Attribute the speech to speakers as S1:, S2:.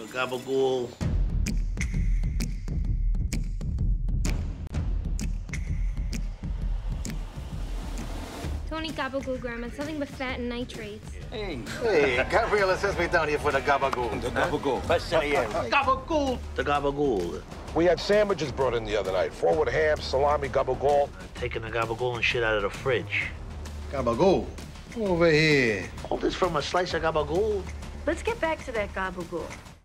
S1: Gabagool.
S2: Tony Gabagool, Grandma. It's nothing but fat and nitrates.
S3: Hey.
S4: Hey, Gabriela says we're down here for the Gabagool.
S3: The Gabagool.
S1: Gabagool. The Gabagool.
S5: We had sandwiches brought in the other night. 4 with ham, salami, Gabagool.
S1: Taking the Gabagool and shit out of the fridge.
S6: Gabagool. Over here.
S1: All this from a slice of Gabagool?
S7: Let's get back to that Gabagool.